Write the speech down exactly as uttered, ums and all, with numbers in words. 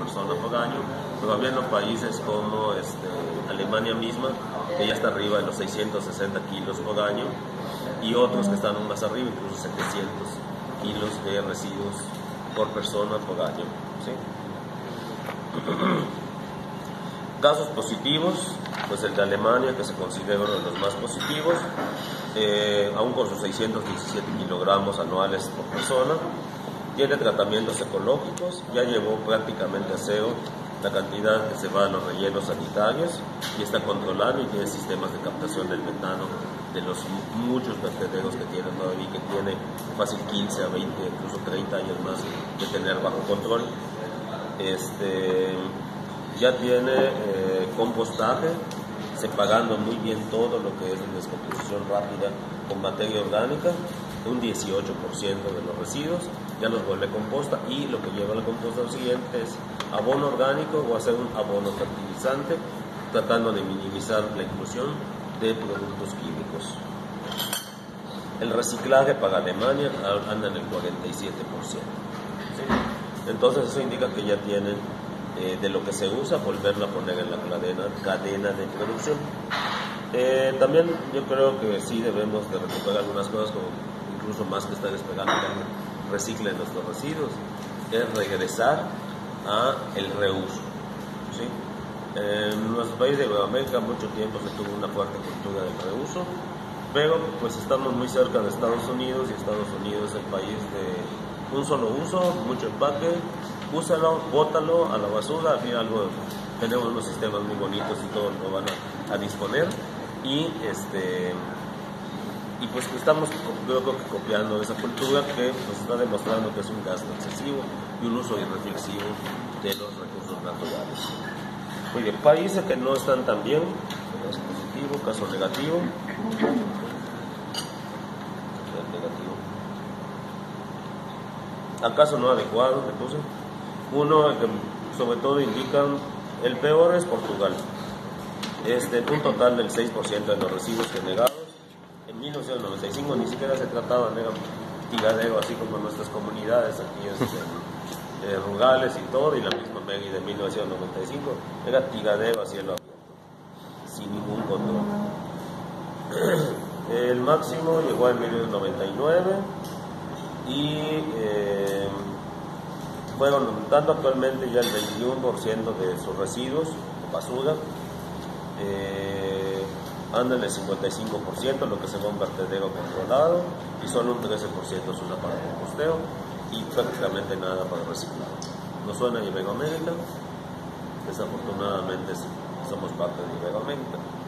persona por año, pero habiendo países como este, Alemania misma, que ya está arriba de los seiscientos sesenta kilos por año, y otros que están aún más arriba, incluso setecientos kilos de residuos por persona por año, ¿sí? Casos positivos, pues el de Alemania, que se considera uno de los más positivos, eh, aún con sus seiscientos diecisiete kilogramos anuales por persona, tiene tratamientos ecológicos, ya llevó prácticamente a cero la cantidad que se va a los rellenos sanitarios y está controlando y tiene sistemas de captación del metano de los muchos vertederos que tiene todavía, que tiene fácil quince a veinte, incluso treinta años más de tener bajo control. Este, ya tiene eh, compostaje, separando muy bien todo lo que es la descomposición rápida con materia orgánica, un dieciocho por ciento de los residuos ya los vuelve composta, y lo que lleva a la composta siguiente es abono orgánico o hacer un abono fertilizante, tratando de minimizar la inclusión de productos químicos. El reciclaje para Alemania anda en el cuarenta y siete por ciento. ¿Sí? Entonces eso indica que ya tienen eh, de lo que se usa, volverlo a poner en la cadena, cadena de producción. Eh, también yo creo que sí debemos de recuperar algunas cosas, como incluso más que estar esperando que reciclen nuestros residuos, es regresar a el reuso, ¿sí? En nuestro país de Iberoamérica mucho tiempo se tuvo una fuerte cultura del reuso, pero pues estamos muy cerca de Estados Unidos, y Estados Unidos es el país de un solo uso, mucho empaque, úsalo, bótalo a la basura. Al fin algo, tenemos unos sistemas muy bonitos y todos lo van a, a disponer, y este y pues estamos, yo creo que copiando esa cultura que nos está demostrando que es un gasto excesivo y un uso irreflexivo de los recursos naturales. Muy bien, países que no están tan bien, caso positivo, caso negativo. negativo. ¿Acaso no adecuado? Le puse. Uno que sobre todo indican, el peor es Portugal. Este, un total del seis por ciento de los residuos generados. En mil novecientos noventa y cinco ni siquiera se trataba de tiradero, así como en nuestras comunidades aquí este, eh, rurales y todo, y la misma Mérida de mil novecientos noventa y cinco era tiradero a cielo abierto, sin ningún control. El máximo llegó en mil novecientos noventa y nueve y eh, fueron dando actualmente ya el veintiuno por ciento de sus residuos o basura. Eh, andan el cincuenta y cinco por ciento, lo que se va a un vertedero controlado, y solo un trece por ciento es una para composteo, y prácticamente nada para reciclar. ¿Nos suena Iberoamérica? Desafortunadamente somos parte de Iberoamérica.